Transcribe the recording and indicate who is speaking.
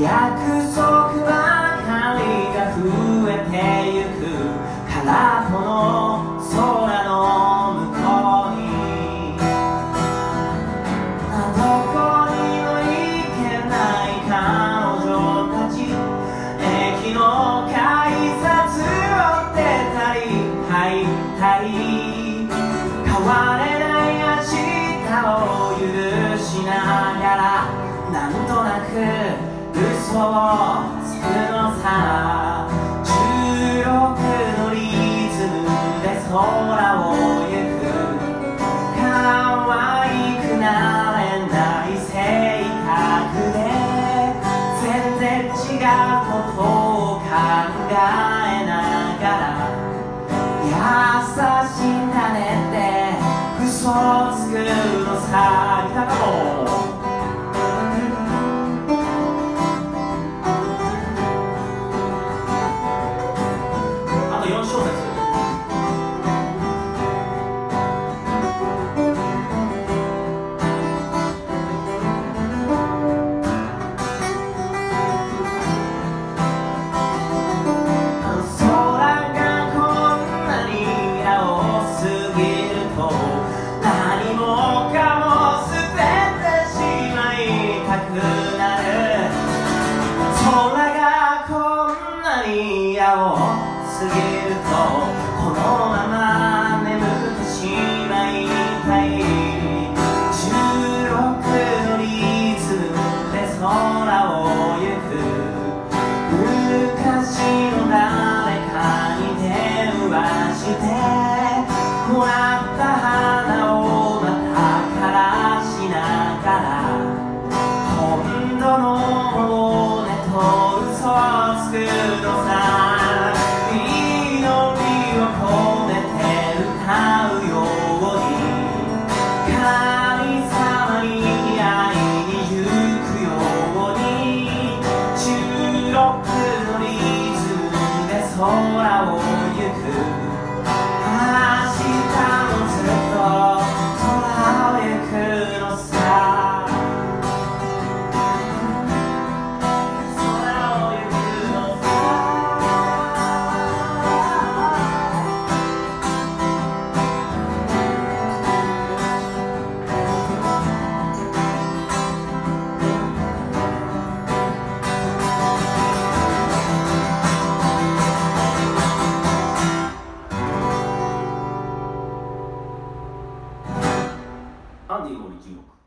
Speaker 1: 約束ばかりが増えてゆく空っぽの空の向こうに、どこにも行けない彼女たち、駅の改札を出たり入ったり、変われない明日を許しながら、なんとなく嘘をつくのさ。16のリズムで空を行く、可愛くなれない性格で全然違うことを考えながら、優しいんだねって嘘をつくのさ。いたかも。4小節。空がこんなに青すぎると、何もかも捨ててしまいたくなる。空がこんなに青過ぎると、このまま眠ってしまいたい。16のリズムで空を行く、昔の誰かに電話してもらった花をまた枯らしながら、今度のもねと嘘をつくのさ。空を行く、明日もずっと空を行くのさ。空を行くのさ。アンディ森16